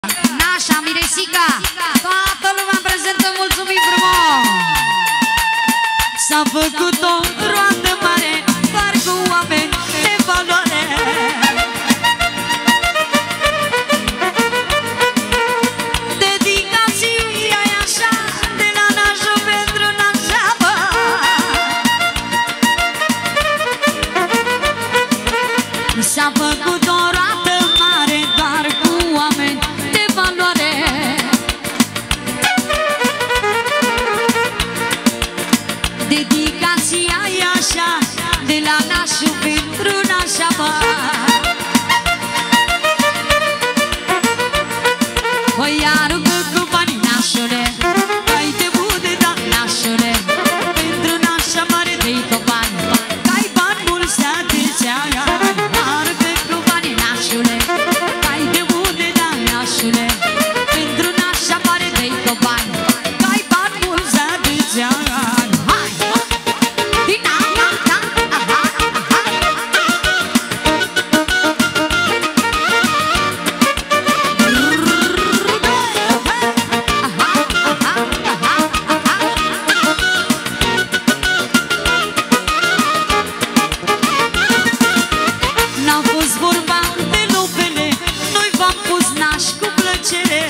Nașa, Miresica, toată lumea prezentă, mulțumim frumos! S-a făcut o roată mare, doar cu oameni de valoare. Dedicația e așa, de la nașul pentru nașa, bă. S-a făcut o roată mare, doar cu oameni de valoare. Dedicația e așa, de la nașul pentru nașa, bă. Păi aruncă cu banii, nașule, ai de bude, da, nașule, pentru nașa mare de-i cu bani, că-ai bani mulți atâția ani. Aruncă cu banii, nașule, ai de bude, da, nașule, pentru nașa mare de-i cu bani, că-ai bani mulți atâția ani. N-a fost vorba de lupele, noi v-am pus nași cu plăcere.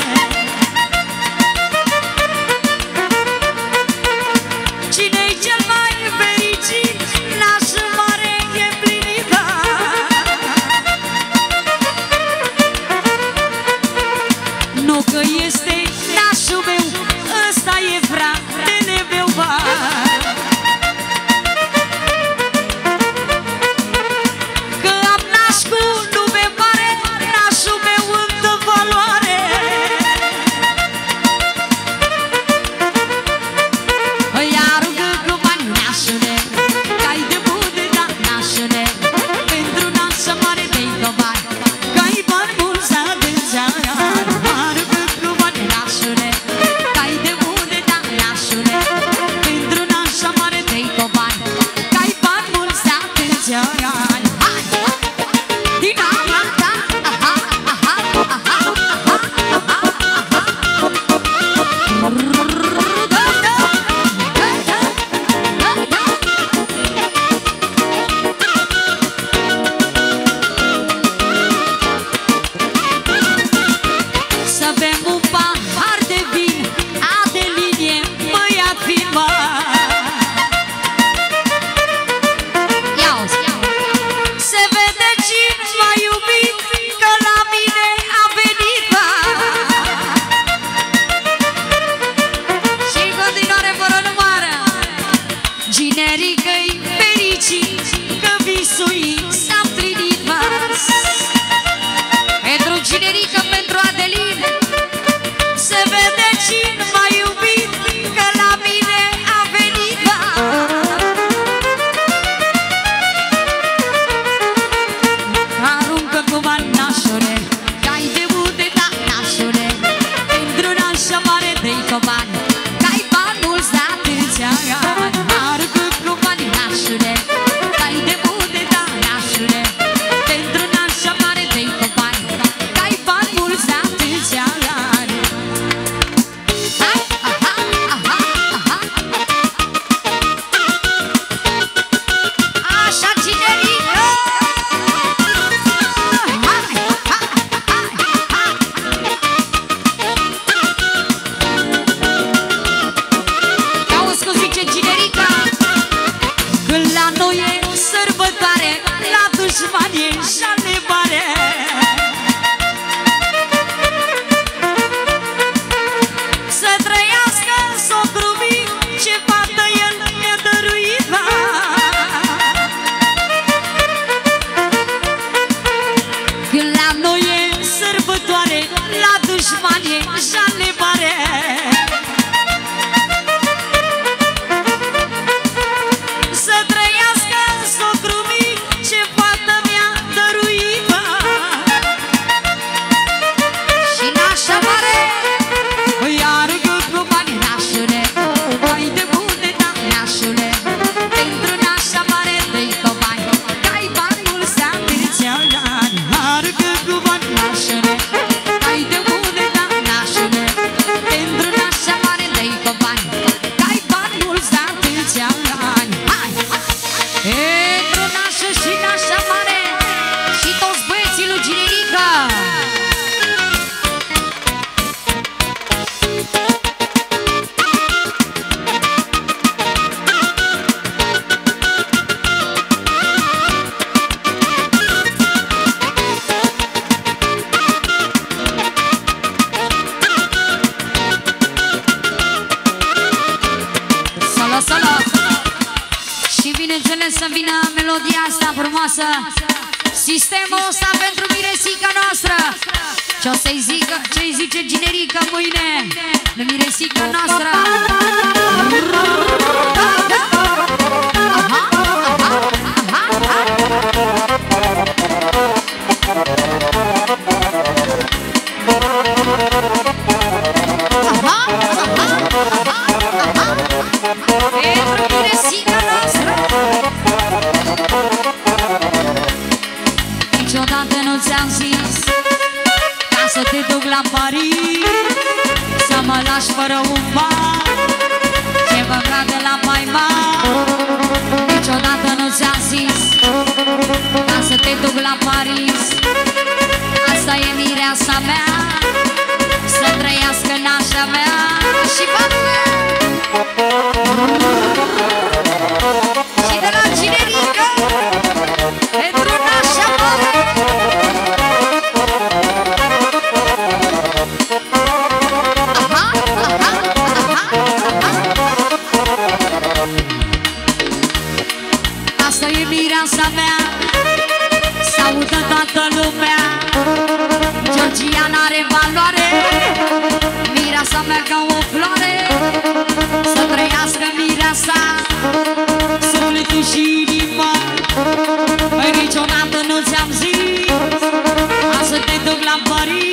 Cine-i cel mai fericit? Nașul mare e plinită. Nu că este nașul meu, ăsta e fratele meu, bă. Că am naș cu nume mare, nașul meu îmi dă valoare. Îi aruncă cu bani, nașule, că-ai de bude, da, nașule, pentru nașa mare de-i cu bani, că-ai bani mulți atâția ani. Aruncă cu bani, nașule, că-ai de bude, da, nașule, pentru nașa mare de-i cu bani, că-ai bani mulți atâția ani. Din ala ta, aha, aha, aha, aha, aha, să bem un pahar de vin, Adelinie, băiat fin, mă. Ia-uzi, se vede cine m-a iubit, că la mine a venit, bă. Și în continuare fără numără, Ginerică-i fericit, că visul ei s-a împlinit, bă. Pentru Ginerică, pentru Adeline, se vede cine m-a iubit, că la mine a venit, bă. Aruncă cu bani, nașule, că-ai de bude, da, nașule, pentru nașa mare de-i cu bani, că-ai bani mulți de atâția ani. Aruncă cu bani, nașule, că-ai de bude, da, nașule, pentru nașa mare de-i cu bani, că-ai bani mulți de atâția ani. Aha, aha, aha, aha. Așa, Ginerică! Auzi cum zice Ginerica? Când la noi e sărbătoare, la dușmani e jale mare. Să trăiască socrul mic, ce fată el mi-a dăruit, bă. Când la noi e sărbătoare, la dușmani e jale mare. Să trăiască socrul mic, ce fată mi-a dăruit, bă. Și nașa mare îi aruncă cu bani, nașule, ai de bude, da, nașule, pentru nașa mare de-i cu bani, că-ai bani mulți atâția ani. Aruncă cu bani, nașule, ai de bude. vreme să vină melodia asta frumoasă. Sistemul ăsta pentru miresica noastră. Ce o să-i zică, ce-i zice Ginerica mâine de miresica noastră. Pentru miresica noastră. Niciodată nu ți-am zis ca să te duc la Paris, să mă lași fără un ban ce mă cade la maima. Niciodată nu ți-am zis ca să te duc la Paris. Asta e mireasa mea, să trăiască nașa mea. Și bătule și de la Ginerica pentru nașa mare. Asta e mireasa mea, s-audă toată lumea. Georgiana are valoare, mireasa mea ca o floare. Să trăiască mireasa, sufletul și inima. Păi niciodată nu ți-am zis ca să te duc la Paris.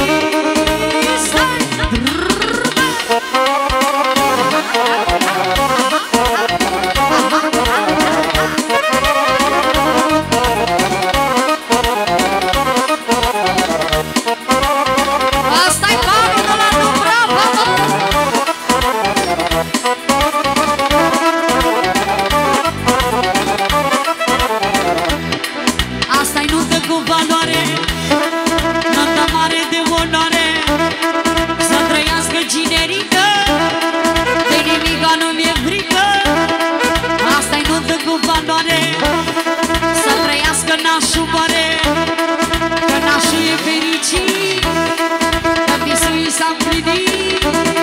Asta-i parul de la Dubrava. Asta-i nuntă cu valoare, nuntă mare de onoare. Să trăiască Ginerica, de nimica nu mi-e frică. Asta-i nuntă cu valoare, să trăiască nașul mare. Că nașul e fericit, că visul i s-a împlinit.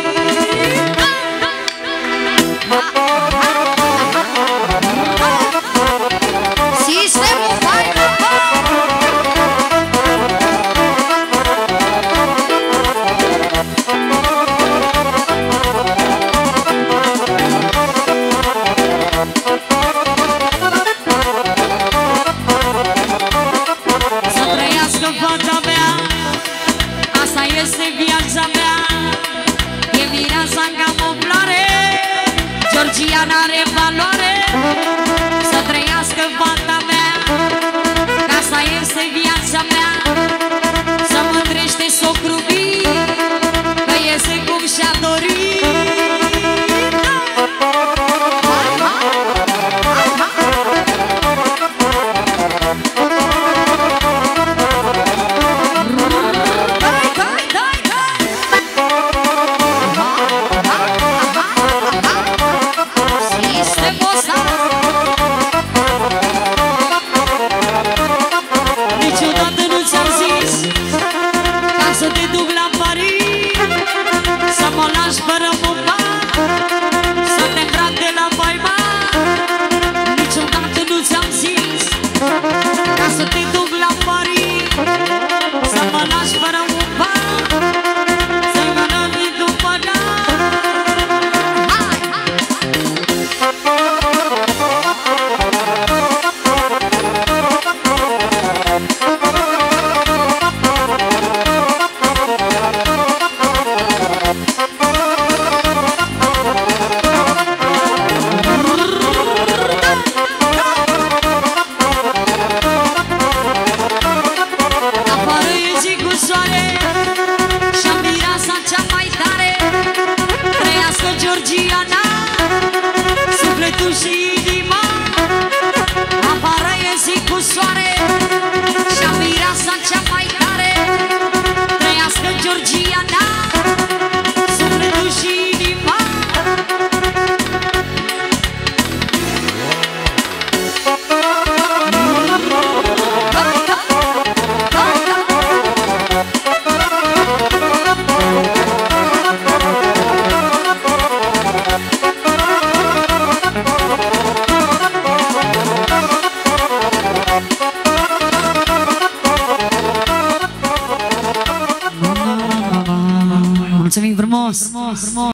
Sistemul faină. Să trăiască fata mea, asta este viața mea. E mireasa în camuflare, Georgiana are valoare. Să trăiască fata mea, că asta este viața mea. Să mândrește socrul mic, că iese cum și-a dorit. Niciodată nu ți-am zis ca să te duc la Paris, să mă lași fără un